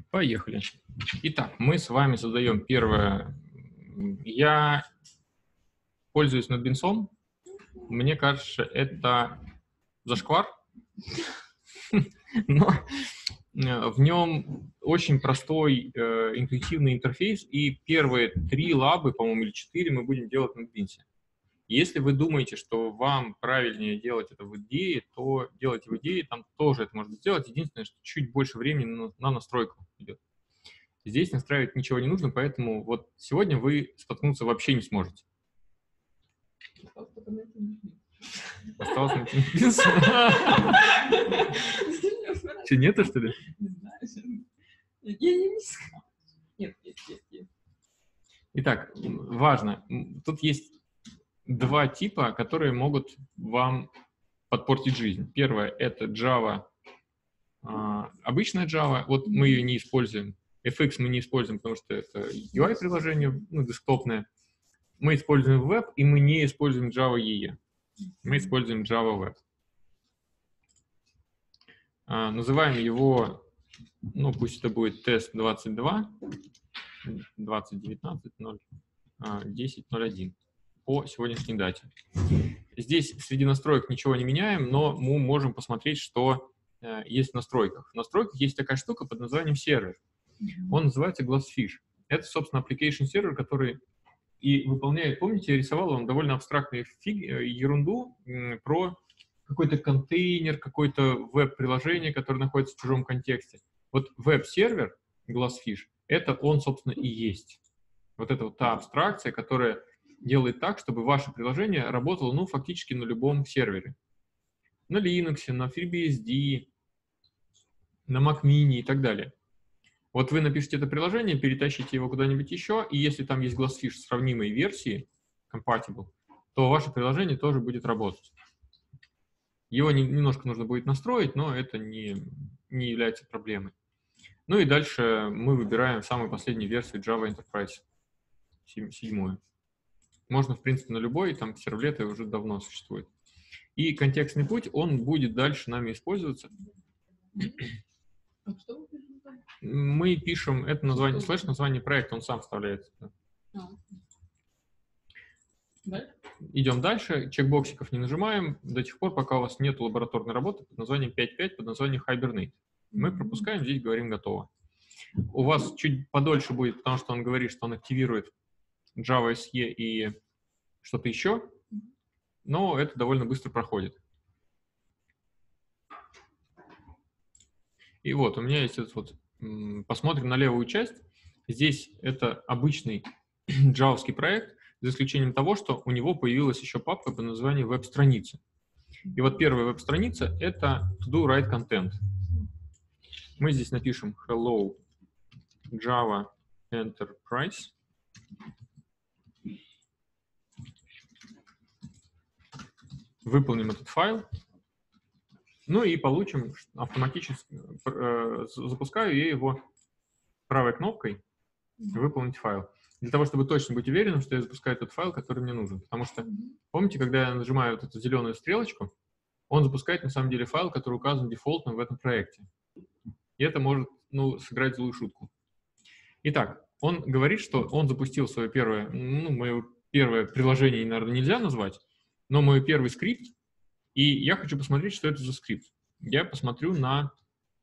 Поехали. Итак, мы с вами создаем первое. Я пользуюсь NetBeans. Мне кажется, это зашквар, но в нем очень простой интуитивный интерфейс, и первые 3 лабы, по-моему, или 4 мы будем делать на NetBeans. Если вы думаете, что вам правильнее делать это в IDE, то делайте в IDE, там тоже это можно сделать. Единственное, что чуть больше времени на настройку идет. Здесь настраивать ничего не нужно, поэтому вот сегодня вы столкнуться вообще не сможете. Осталось найти NetBeans. Что, нету, что ли? Не знаю. Я не искал. Нет. Итак, важно. Тут есть 2 типа, которые могут вам подпортить жизнь. Первое — это Java, обычная Java. Вот мы ее не используем. FX мы не используем, потому что это UI-приложение, десктопное. Мы используем Web, и мы не используем Java EE. Мы используем Java Web. Называем его, пусть это будет тест 22, 2019-10-01 по сегодняшней дате. Здесь среди настроек ничего не меняем, но мы можем посмотреть, что есть в настройках. В настройках есть такая штука под названием сервер. Он называется Glassfish. Это, собственно, application сервер, который и выполняет, помните, я рисовал вам довольно абстрактную ерунду про какой-то контейнер, какое-то веб-приложение, которое находится в чужом контексте. Вот веб-сервер Glassfish, это он, собственно, и есть. Вот это вот та абстракция, которая делает так, чтобы ваше приложение работало, фактически на любом сервере. На Linux, на FreeBSD, на Mac Mini и так далее. Вот вы напишите это приложение, перетащите его куда-нибудь еще, и если там есть Glassfish сравнимой версии, compatible, то ваше приложение тоже будет работать. Его немножко нужно будет настроить, но это не является проблемой. Ну и дальше мы выбираем самую последнюю версию Java Enterprise, 7. Можно, в принципе, на любой, там сервлеты уже давно существуют. И контекстный путь, он будет дальше нами использоваться. Мы пишем это название, название проекта, он сам вставляется. Идем дальше, чекбоксиков не нажимаем до тех пор, пока у вас нет лабораторной работы под названием 5.5, под названием Hibernate. Мы пропускаем, здесь говорим готово. У вас чуть подольше будет, потому что он говорит, что он активирует Java SE и что-то еще, но это довольно быстро проходит. И вот у меня есть этот вот, посмотрим на левую часть. Здесь это обычный джавовский проект, за исключением того, что у него появилась еще папка под названием веб-страницы. И вот первая веб-страница — это to-do write content. Мы здесь напишем hello Java Enterprise. Выполним этот файл. Ну и получим автоматически, запускаю я его правой кнопкой «Выполнить файл». Для того, чтобы точно быть уверенным, что я запускаю тот файл, который мне нужен. Потому что, помните, когда я нажимаю вот эту зеленую стрелочку, он запускает на самом деле файл, который указан дефолтным в этом проекте. И это может, сыграть злую шутку. Итак, он говорит, что он запустил свое первое, мое первое приложение, наверное, нельзя назвать, но мой первый скрипт, и я хочу посмотреть, что это за скрипт. Я посмотрю на...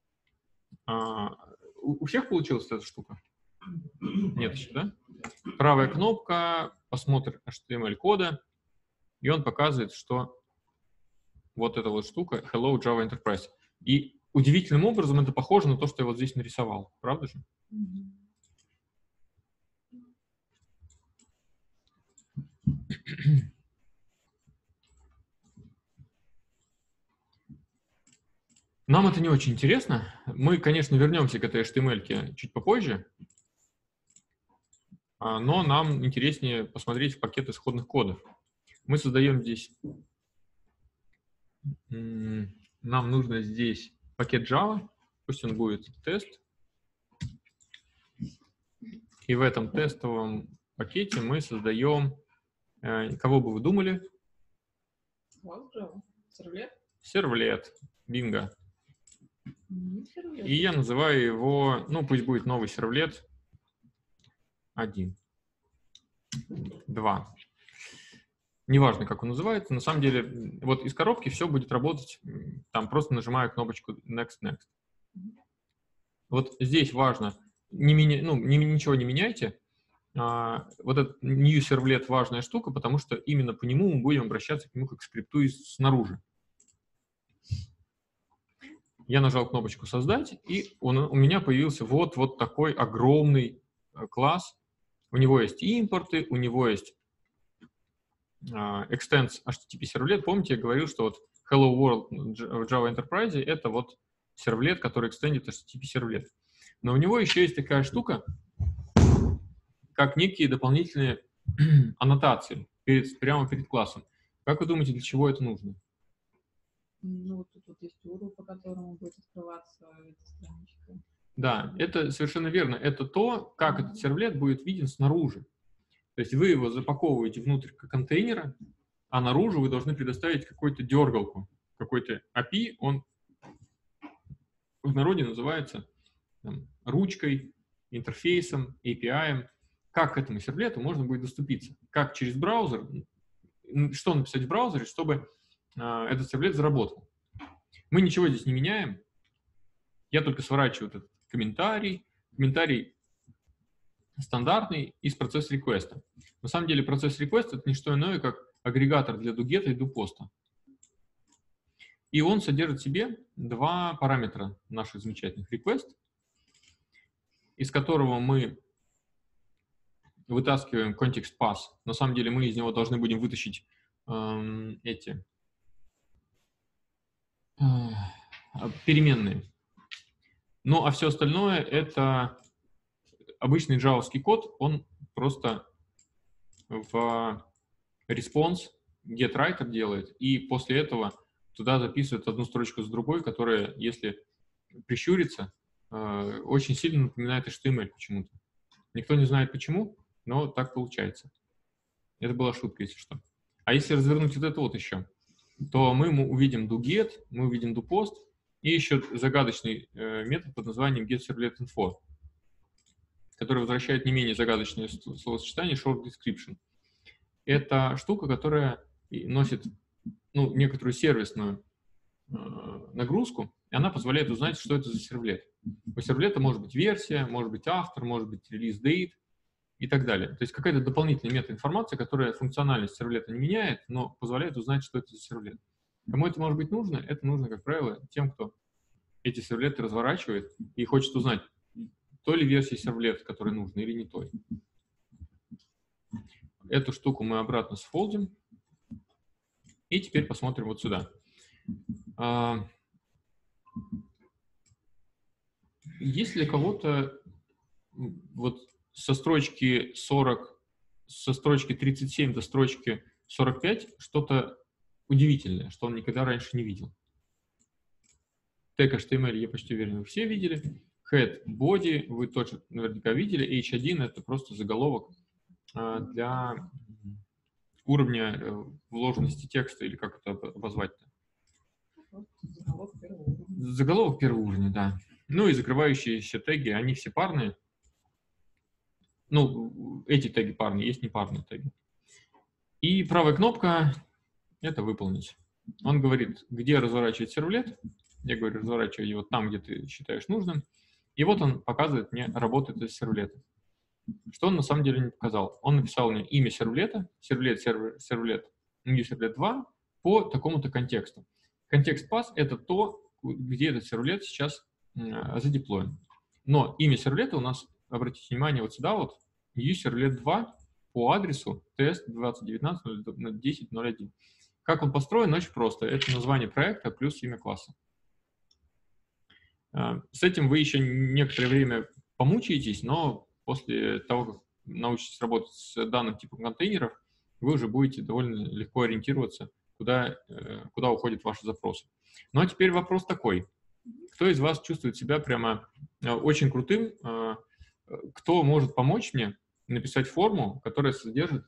У всех получилась эта штука? Нет еще, да? Правая кнопка, посмотр HTML-кода, и он показывает, что вот эта вот штука Hello Java Enterprise. И удивительным образом это похоже на то, что я вот здесь нарисовал. Правда же? Нам это не очень интересно. Мы, конечно, вернемся к этой HTML-ке чуть попозже, но нам интереснее посмотреть в пакет исходных кодов. Мы создаем здесь... Нам нужно здесь пакет Java, пусть он будет тест. И в этом тестовом пакете мы создаем... Кого бы вы думали? Сервлет. Сервлет. Бинго. И я называю его, ну, пусть будет новый сервлет 1, 2. Неважно, как он называется, на самом деле, вот из коробки все будет работать, там просто нажимаю кнопочку Next. Вот здесь важно, ничего не меняйте. Вот этот new servlet важная штука, потому что именно по нему мы будем обращаться к нему как к скрипту снаружи. Я нажал кнопочку «Создать», и у меня появился вот такой огромный класс. У него есть импорты, у него есть extends HTTP сервлет. Помните, я говорил, что вот Hello World в Java Enterprise — это вот сервлет, который экстендит HTTP сервлет. Но у него еще есть такая штука, как некие дополнительные аннотации прямо перед классом. Как вы думаете, для чего это нужно? Ну, вот тут вот есть URL, по которому будет открываться эта страничка. Да, это совершенно верно. Это то, как этот сервлет будет виден снаружи. То есть вы его запаковываете внутрь контейнера, а наружу вы должны предоставить какую-то дергалку, какой-то API, он в народе называется там, ручкой, интерфейсом, API. Как к этому сервлету можно будет доступиться? Как через браузер, что написать в браузере, чтобы этот сервлет заработал. Мы ничего здесь не меняем, я только сворачиваю этот комментарий стандартный из процесс реквеста. На самом деле процесс реквеста — это не что иное, как агрегатор для do-get и do-post. И он содержит в себе два параметра наших замечательных request, из которого мы вытаскиваем context pass. На самом деле мы из него должны будем вытащить переменные. Ну, а все остальное — это обычный джавовский код, он просто в response getWriter делает, и после этого туда записывает одну строчку с другой, которая, если прищуриться, очень сильно напоминает HTML почему-то. Никто не знает почему, но так получается. Это была шутка, если что. А если развернуть вот это вот еще, то мы увидим doGet, мы увидим doPost и еще загадочный метод под названием getServletInfo, который возвращает не менее загадочное словосочетание short description. Это штука, которая носит некоторую сервисную нагрузку, и она позволяет узнать, что это за сервлет. У сервлета может быть версия, может быть автор, может быть release date и так далее. То есть какая-то дополнительная метаинформация, которая функциональность сервлета не меняет, но позволяет узнать, что это за сервлет. Кому это может быть нужно? Это нужно, как правило, тем, кто эти сервлеты разворачивает и хочет узнать, той ли версии сервлета, которая нужна, или не той. Эту штуку мы обратно сфолдим. И теперь посмотрим вот сюда. Есть ли кого-то вот со строчки 37 до строчки 45 что-то удивительное, что он никогда раньше не видел? Тег HTML, я почти уверен, вы все видели. Head, body вы тоже наверняка видели. H1 — это просто заголовок для уровня вложенности текста, или как это обозвать-то? Заголовок первого уровня, да. Ну и закрывающиеся теги, они все парные. Ну, эти теги парные, есть непарные теги. И правая кнопка — это «Выполнить». Он говорит, где разворачивать сервлет. Я говорю, разворачивай его там, где ты считаешь нужным. И вот он показывает мне, работает из сервлета. Что он на самом деле не показал? Он написал мне имя сервлета, сервлет, new сервлет 2 по такому-то контексту. Контекст pass — это то, где этот сервлет сейчас задеплоен. Но имя сервлета у нас, обратите внимание, вот сюда вот, new сервлет 2 по адресу test 2019.10.01. Как он построен? Очень просто. Это название проекта плюс имя класса. С этим вы еще некоторое время помучаетесь, но после того, как научитесь работать с данным типом контейнеров, вы уже будете довольно легко ориентироваться, куда уходят ваши запросы. Ну а теперь вопрос такой. Кто из вас чувствует себя прямо очень крутым? Кто может помочь мне написать форму, которая содержит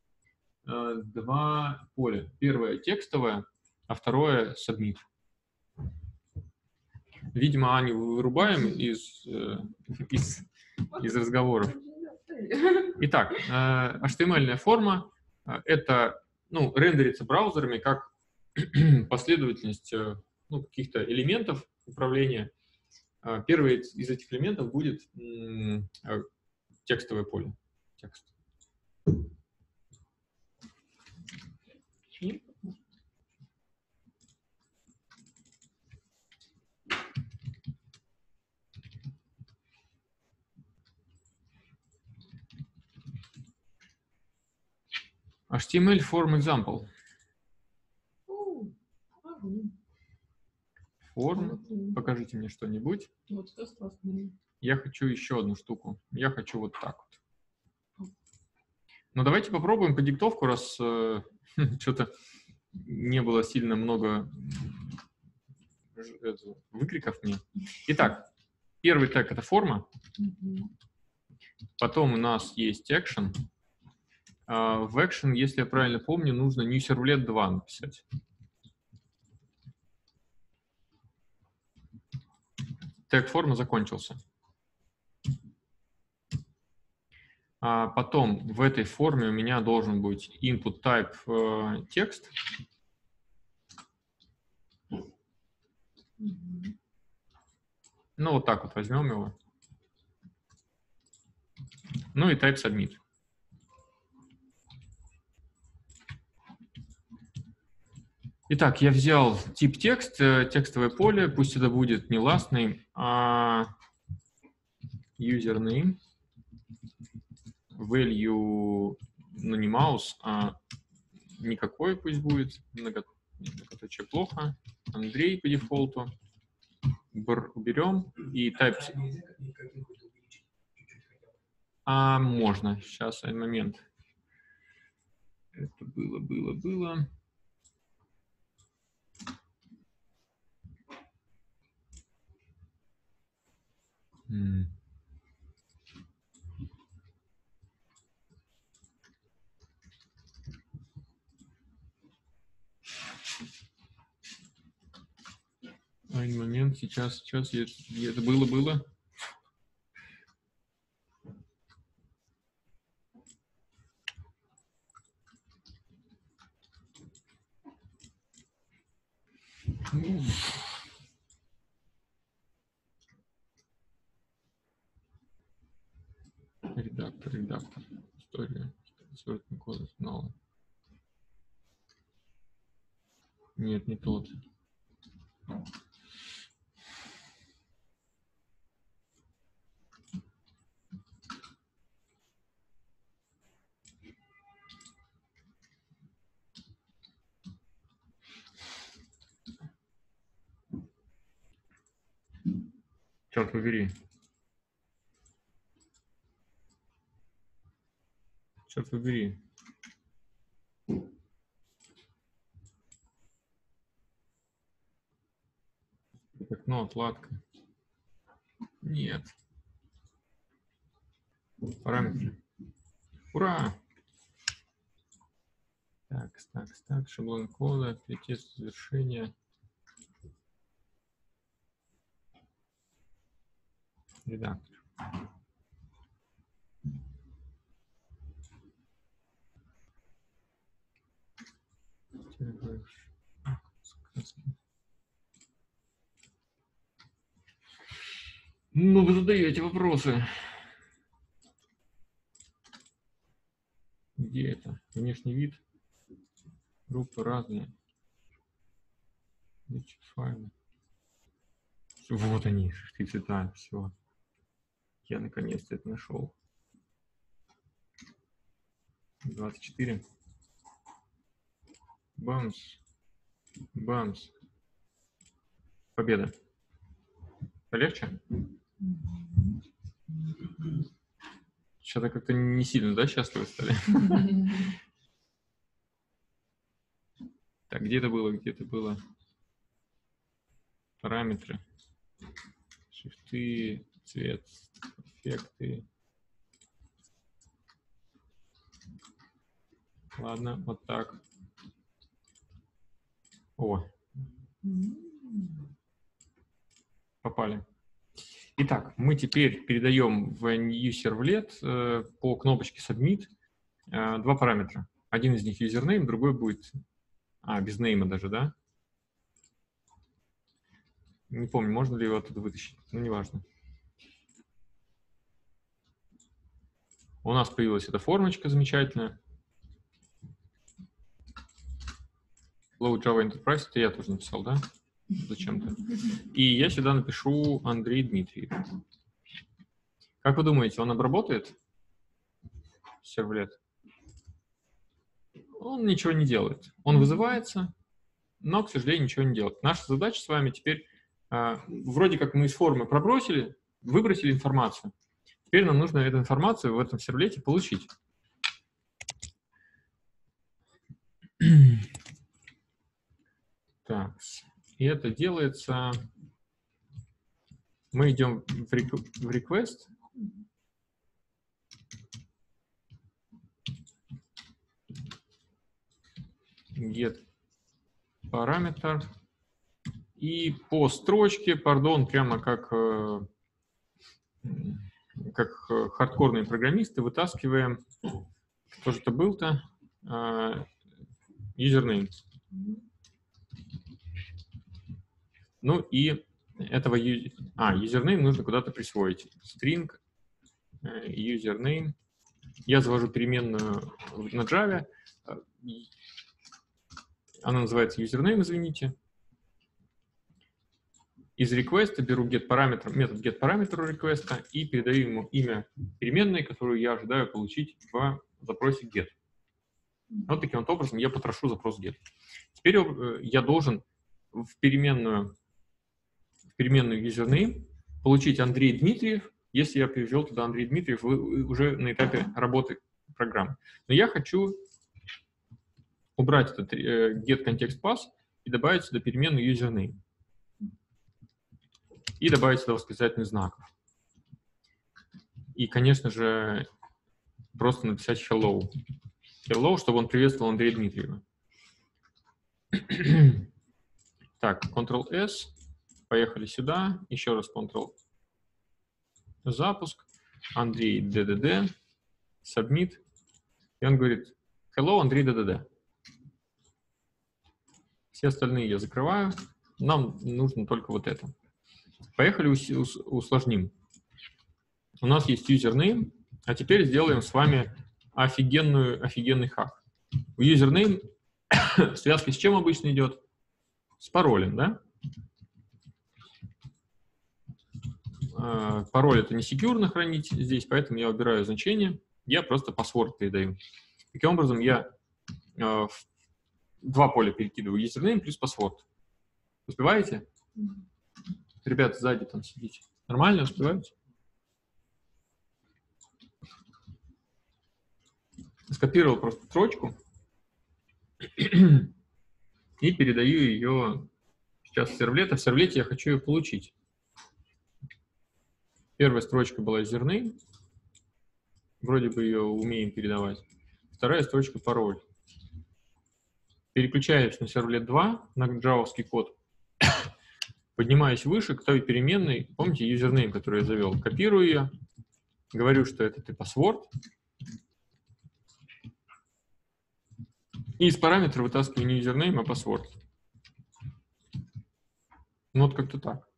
два поля? Первое — текстовое, а второе — submit. Видимо, Аню вырубаем из разговоров. Итак, HTML-ная форма — это, рендерится браузерами как последовательность каких-то элементов управления. Первый из этих элементов будет текстовое поле. Текст. HTML form example. Форм. Покажите мне что-нибудь. Вот что классно. Я хочу еще одну штуку. Я хочу вот так вот. Ну, давайте попробуем по диктовку, раз что-то не было сильно много выкриков мне. Итак, первый тег — это форма. Потом у нас есть action. В action, если я правильно помню, нужно newServlet 2 написать. Тег форма закончился. Потом в этой форме у меня должен быть input type текст. Ну, вот так вот возьмем его. Ну и type submit. Итак, я взял тип текст, текстовое поле, пусть это будет не last name, а username, value, не mouse, а никакой пусть будет, многоточие плохо, Андрей по дефолту, уберем и type. Можно, сейчас, один момент. Это было. Один момент, сейчас, это было. Редактор. История. Сортный код снова. Нет, не тот. Черт побери. Окно, отладка. Нет. Параметры. Ура! Так. Шаблон кода, приоритет завершения. Редактор. Ну, вы задаете вопросы. Где это? Внешний вид. Группы разные. Файлы. Вот они, шрифты, цвета, все. Я наконец-то это нашел. 24. Бамс. Победа. Полегче? Что-то как-то не сильно, да, счастливы стали? Так, где это было? Параметры. Шрифты, цвет, эффекты. Ладно, вот так. О. попали. Итак, мы теперь передаем в new servlet по кнопочке Submit два параметра. Один из них username, другой будет... без нейма даже, да? Не помню, можно ли его оттуда вытащить. Ну, неважно. У нас появилась эта формочка замечательная. Low Java Enterprise, это я тоже написал, да? Зачем-то. И я сюда напишу Андрей Дмитриев. Как вы думаете, он обработает сервлет? Он ничего не делает. Он вызывается, но, к сожалению, ничего не делает. Наша задача с вами теперь, вроде как мы из формы выбросили информацию. Теперь нам нужно эту информацию в этом сервлете получить. Так, и это делается... Мы идем в request. Get параметр. И по строчке, прямо как хардкорные программисты вытаскиваем, кто же это был-то, username. Ну и этого username нужно куда-то присвоить. String username. Я завожу переменную на Java. Она называется username, извините. Из request беру метод getParameter request и передаю ему имя переменной, которую я ожидаю получить в запросе get. Вот таким вот образом я потрошу запрос get. Теперь я должен в переменную username получить Андрей Дмитриев, если я перевел туда Андрей Дмитриев уже на этапе работы программы. Но я хочу убрать этот getContextPath и добавить сюда переменную username. И добавить сюда восклицательных знаков. И, конечно же, просто написать hello. Hello, чтобы он приветствовал Андрея Дмитриева. Так, Ctrl-S. Поехали сюда. Еще раз Ctrl. Запуск. Андрей DDD. Submit. И он говорит, hello, Андрей DDD. Все остальные я закрываю. Нам нужно только вот это. Поехали усложним. У нас есть username, а теперь сделаем с вами офигенный хак. У username связка с чем обычно идет? С паролем, да? Пароль это не секьюрно хранить здесь, поэтому я убираю значение, я просто password передаю. Таким образом, я в два поля перекидываю username плюс password. Успеваете? Ребята сзади там сидите. Нормально успеваете? Скопировал просто строчку и передаю ее сейчас в сервлет. А в сервлете я хочу ее получить. Первая строчка была username. Вроде бы ее умеем передавать. Вторая строчка пароль. Переключаюсь на сервлет 2, на джавовский код. Поднимаюсь выше к той переменной, помните, username, который я завел. Копирую ее, говорю, что это password. И из параметра вытаскиваю не username, а password. Ну вот как-то так.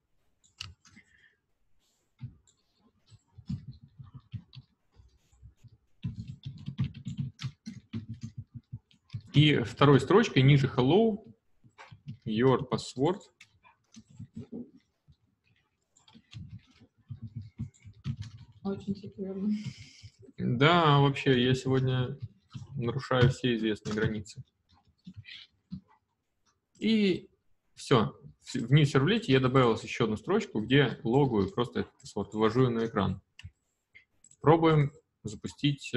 И второй строчкой ниже hello, your password. Очень секьюрно. Да, вообще, я сегодня нарушаю все известные границы. И все. В new сервлете я добавил еще одну строчку, где логую просто этот password, ввожу ее на экран. Пробуем запустить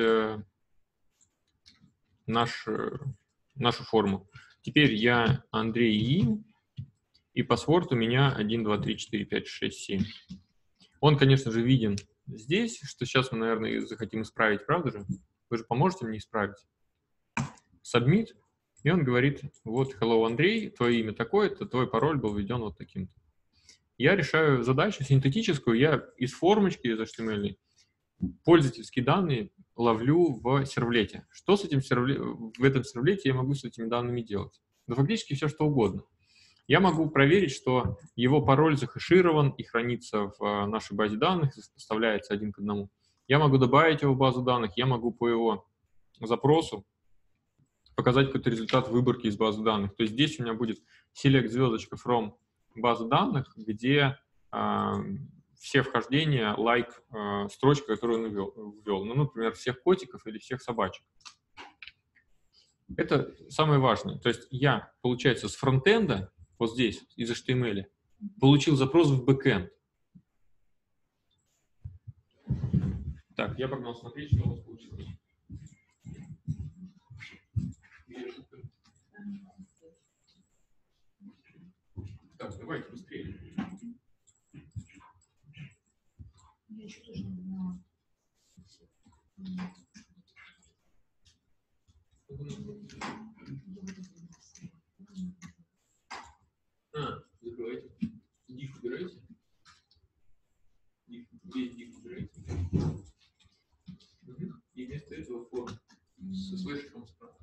нашу форму. Теперь я Андрей и password у меня 1, 2, 3, 4, 5, 6, 7. Он, конечно же, виден здесь, что сейчас мы, наверное, захотим исправить, правда же? Вы же поможете мне исправить. Submit, и он говорит, вот, hello, Андрей, твое имя такое-то, твой пароль был введен вот таким-то. я решаю задачу синтетическую, я из формочки, из HTML, пользовательские данные ловлю в сервлете. Что с этим в этом сервлете я могу с этими данными делать? Да фактически все, что угодно. Я могу проверить, что его пароль захэширован и хранится в нашей базе данных, составляется 1 к 1. Я могу добавить его в базу данных, я могу по его запросу показать какой-то результат выборки из базы данных. То есть здесь у меня будет select звездочка from базы данных, где все вхождения, строчка, которую он ввел. Ну, например, всех котиков или всех собачек. Это самое важное. То есть я, получается, с фронтенда, вот здесь, из HTML, получил запрос в бэкэнд. Так, я погнал смотреть, что у нас получилось. Так, давайте быстрее. Я еще тоже не знала. Закрывайте. Div убирайте. Весь div убирайте. И вместо этого форм со слэшиком справа.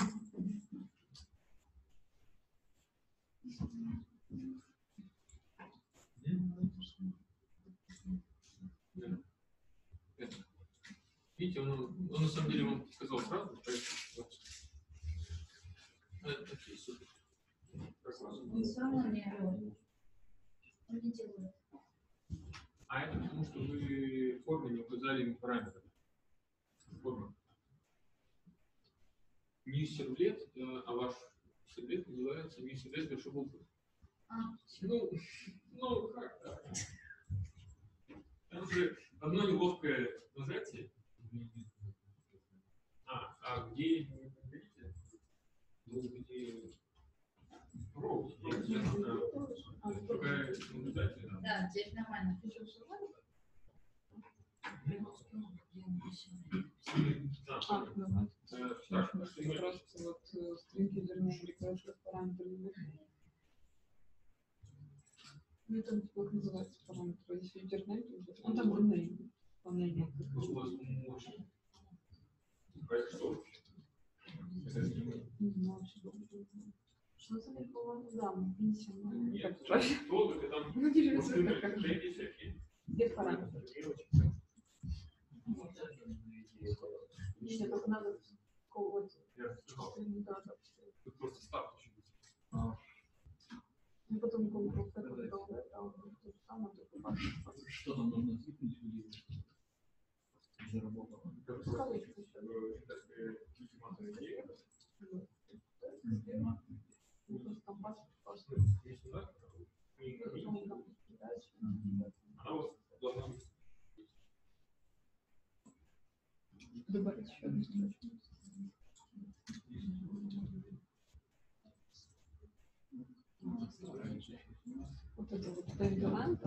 Видите, он на самом деле вам сказал сразу, Он все равно не орет. Он не делает. А это потому, что вы в форме не указали ему параметры. Форма. Не сервлет, а ваш сервлет называется не сервлет большой буквы. Ну, как так? Там же одно неловкое нажатие. А где, видите? Ну, где роу. Такая наблюдательная. Да, здесь нормально. Ты что, просто вот стринги вернее реквест как параметр не будет. Ну, это как называется параметр. Если интернет, он там rename. Не знаю, что за рекламу данных? Нет, только там без параметров. Нет, только надо кого-то. Тут просто ставка. И потом что нам нужно тыкнуть, заработало. Добавить еще одну строчку. Вот это вот тайм-галант,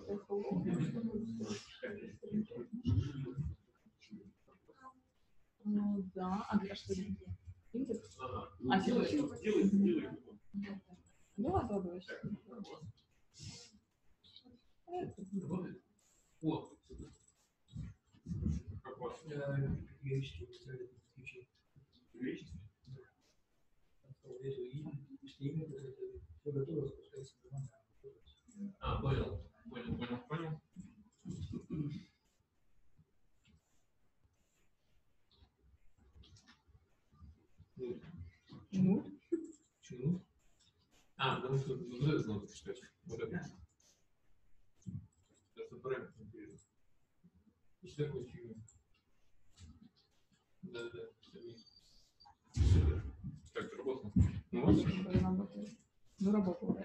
ну да, а для что индекс? А делай. Ну ладно, давай. Вот. Понял. Ну? Почему? Потому что вот это надо почитать. Вот это. Потому что параметр интересен. Если такой фигня. Да. Так, работало. Ну, вот. Ну, работало.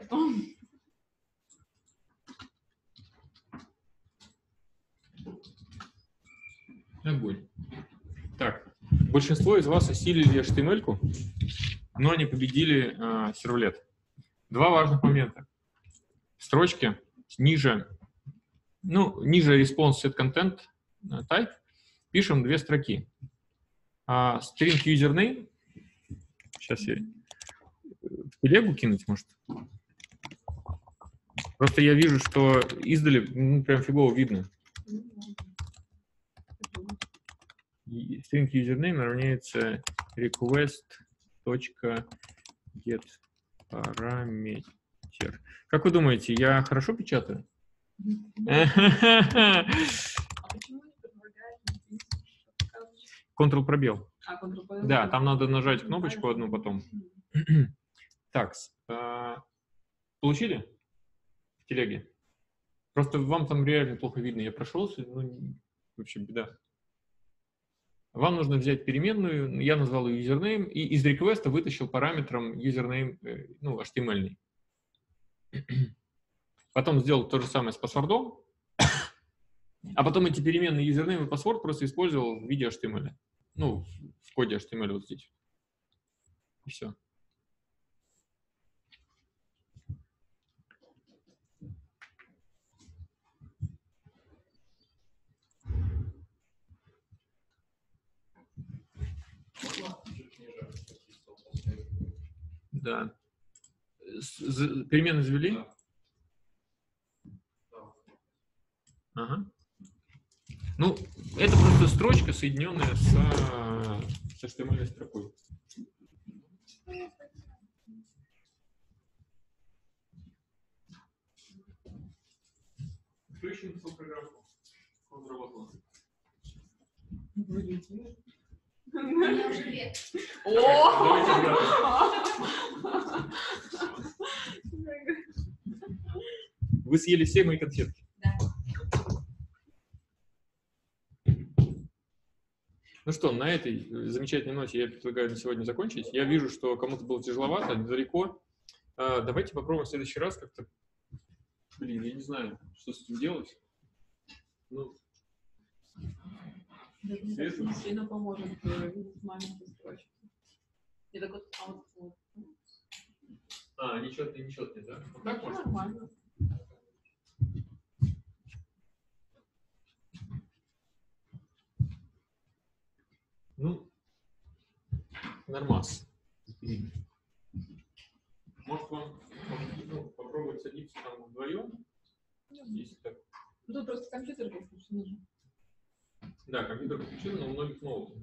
Огонь. Так, большинство из вас осилили HTML-ку, но не победили сервлет. Два важных момента. В строчке ниже response set content type пишем две строки. String username. Сейчас я в телегу кинуть, может. Просто я вижу, что издали прям фигово видно. String username равняется request.getParameter. Как вы думаете, я хорошо печатаю? А почему не предлагаешь? Ctrl-пробел. Ctrl-пробел. Да, там надо нажать кнопочку одну потом. Так, получили в телеге? Просто вам там реально плохо видно. Я прошелся, ну, вообще беда. Вам нужно взять переменную, я назвал ее username, и из реквеста вытащил параметром username, ну, HTML-ный. Потом сделал то же самое с паспортом, а потом эти переменные username и паспорт просто использовал в виде HTML. Ну, в коде HTML вот здесь. И все. Да. Перемены завели? Ага. Ну, это просто строчка, соединенная с HTML строкой. Кто еще написал программу? Он работал. Вы съели все мои конфетки? Да. Ну что, на этой замечательной ноте я предлагаю на сегодня закончить. Я вижу, что кому-то было тяжеловато, недалеко. Давайте попробуем в следующий раз как-то... Блин, я не знаю, что с этим делать. Ну, Это сильно поможет видеть маленькие строчки. И так вот, нечетный, да? Вот так можно? Нормально. Ну, нормас. Может, вам попробовать садиться там вдвоем? Если так. Ну, тут просто компьютер подключен же. Да, компьютер подключен, но у многих ноутов.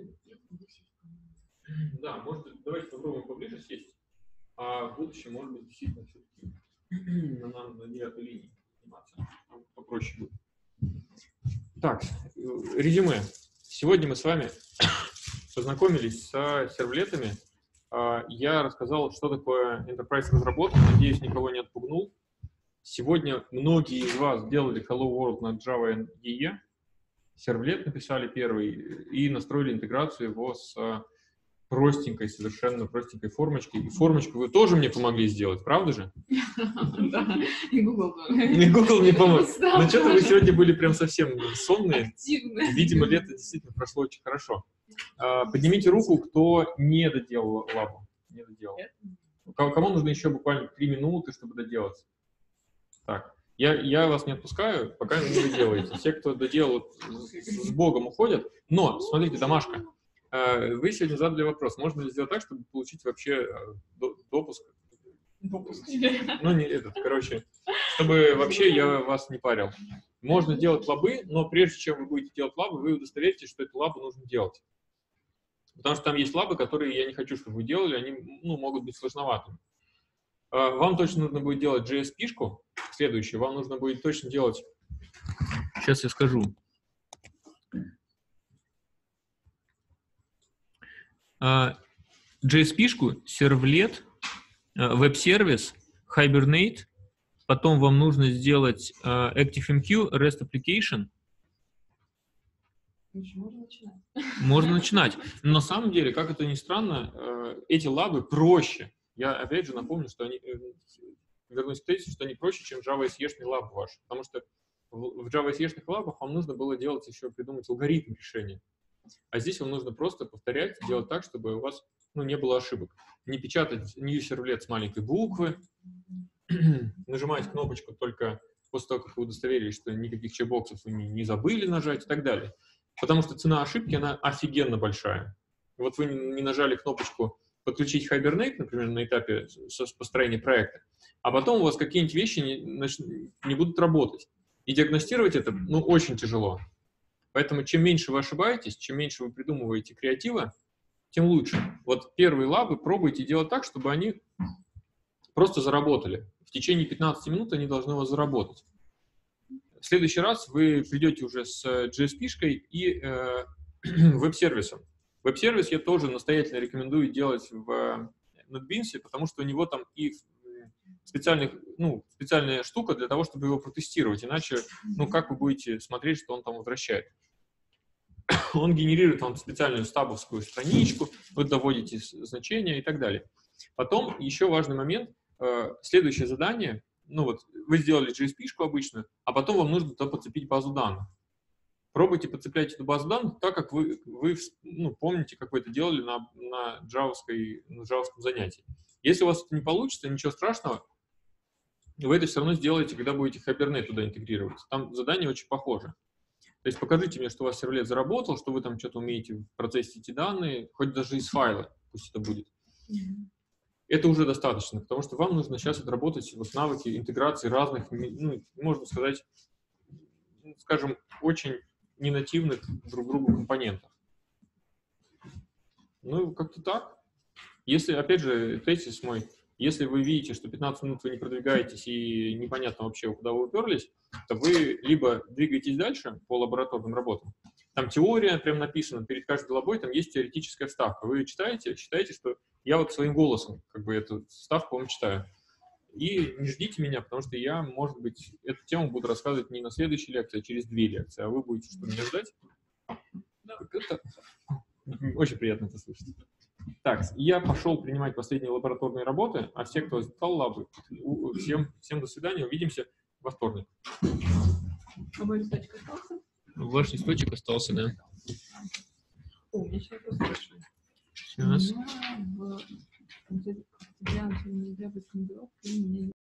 Да, может, давайте попробуем поближе сесть, а в будущем, может быть, действительно все-таки нам на 9-й линии заниматься. Попроще будет. Так, резюме. Сегодня мы с вами познакомились с сервлетами. Я рассказал, что такое enterprise разработка. Надеюсь, никого не отпугнул. Сегодня многие из вас делали Hello World на Java EE. Сервлет написали первый и настроили интеграцию его с простенькой, совершенно простенькой формочкой. И формочку вы тоже мне помогли сделать, правда же? Да, и Google тоже. И Google мне помог. Но что-то вы сегодня были прям совсем сонные. Активные. Видимо, лето действительно прошло очень хорошо. Поднимите руку, кто не доделал лабу. Не доделал. Кому нужно еще буквально 3 минуты, чтобы доделать? Так, я вас не отпускаю, пока вы не доделаете. Те, кто доделал, с Богом уходят. Но, смотрите, домашка. Вы сегодня задали вопрос, можно ли сделать так, чтобы получить вообще допуск? Допуск. Ну, не этот, короче, чтобы вообще я вас не парил. Можно делать лабы, но прежде чем вы будете делать лабы, вы удостоверитесь, что эту лабу нужно делать. Потому что там есть лабы, которые я не хочу, чтобы вы делали, они могут быть сложноватыми. Вам точно нужно будет делать JS-пишку. Следующее, вам нужно будет точно делать... Сейчас я скажу. JS-пишку, сервлет, веб-сервис, Hibernate. Потом вам нужно сделать ActiveMQ, REST Application. Можно начинать. Можно начинать. Но на самом деле, как это ни странно, эти лабы проще. Я опять же напомню, что они, вернусь к тезису, что они проще, чем Java SE-шный лаб ваш. Потому что в Java SE-шных лабах вам нужно было делать еще, придумать алгоритм решения. А здесь вам нужно просто повторять, делать так, чтобы у вас не было ошибок. Не печатать new сервлет с маленькой буквы, нажимать кнопочку только после того, как вы удостоверились, что никаких чекбоксов вы не забыли нажать и так далее. Потому что цена ошибки, она офигенно большая. Вот вы не нажали кнопочку подключить Hibernate, например, на этапе построения проекта, а потом у вас какие-нибудь вещи не будут работать. И диагностировать это, ну, очень тяжело. Поэтому чем меньше вы ошибаетесь, чем меньше вы придумываете креатива, тем лучше. Вот первые лабы пробуйте делать так, чтобы они просто заработали. В течение 15 минут они должны у вас заработать. В следующий раз вы придете уже с GSP-шкой и веб-сервисом. Веб-сервис я тоже настоятельно рекомендую делать в NetBeans, потому что у него там и специальная штука для того, чтобы его протестировать. Иначе, ну, как вы будете смотреть, что он там возвращает? Он генерирует вам специальную стабовскую страничку, вы доводите значения и так далее. Потом еще важный момент. Следующее задание, ну вот, вы сделали GSP-шку обычную, а потом вам нужно туда подцепить базу данных. Пробуйте подцеплять эту базу данных так, как вы помните, как вы это делали на джавовском занятии. Если у вас это не получится, ничего страшного, вы это все равно сделаете, когда будете Hibernate туда интегрировать. Там задание очень похоже. То есть покажите мне, что у вас сервлет заработал, что вы там что-то умеете процессить эти данные, хоть даже из файла, пусть это будет. Это уже достаточно, потому что вам нужно сейчас отработать вот навыки интеграции разных, ну, можно сказать, скажем, очень ненативных друг другу компонентов. Ну, как-то так. Если, опять же, тезис мой, если вы видите, что 15 минут вы не продвигаетесь и непонятно вообще, куда вы уперлись, то вы либо двигаетесь дальше по лабораторным работам, там теория прям написана, перед каждой лабой там есть теоретическая вставка. Вы читаете, считаете, что я вот своим голосом как бы эту вставку вам читаю. И не ждите меня, потому что я, может быть, эту тему буду рассказывать не на следующей лекции, а через 2 лекции, а вы будете что, меня ждать? Это очень приятно это слышать. Так, я пошел принимать последние лабораторные работы, а все, кто сдал лабы, всем до свидания, увидимся во вторник. А мой листочек остался? Ваш листочек остался, да. О, я сейчас послушаю. Сейчас. У меня в октябре, ноябре,